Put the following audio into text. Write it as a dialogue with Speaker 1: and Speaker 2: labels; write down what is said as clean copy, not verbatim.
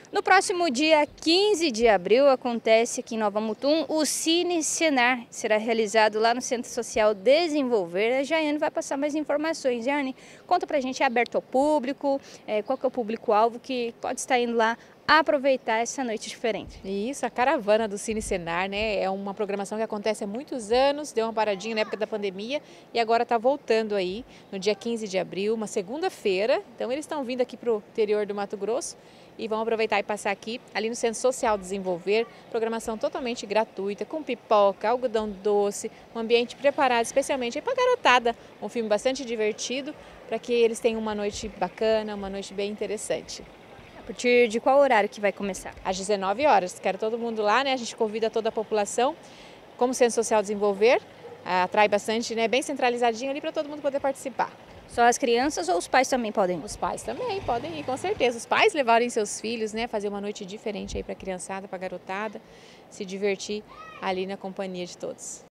Speaker 1: No próximo dia 15 de abril acontece aqui em Nova Mutum o Cine Senar. Será realizado lá no Centro Social Desenvolver. A Jaiane vai passar mais informações. Jaiane, conta pra gente, é aberto ao público, qual que é o público-alvo que pode estar indo lá aproveitar essa noite diferente?
Speaker 2: Isso, a caravana do Cine Senar, né? É uma programação que acontece há muitos anos, deu uma paradinha na época da pandemia e agora está voltando aí no dia 15 de abril, uma segunda-feira. Então eles estão vindo aqui para o interior do Mato Grosso e vão aproveitar e passar aqui, ali no Centro Social Desenvolver, programação totalmente gratuita, com pipoca, algodão doce, um ambiente preparado especialmente para a garotada, um filme bastante divertido, para que eles tenham uma noite bacana, uma noite bem interessante.
Speaker 1: A partir de qual horário que vai começar?
Speaker 2: Às 19 horas. Quero todo mundo lá, né? A gente convida toda a população, como o Centro Social Desenvolver, atrai bastante, né? Bem centralizadinho ali para todo mundo poder participar.
Speaker 1: Só as crianças ou os pais também podem ir?
Speaker 2: Os pais também podem ir, com certeza. Os pais levarem seus filhos, né? Fazer uma noite diferente aí para a criançada, para a garotada, se divertir ali na companhia de todos.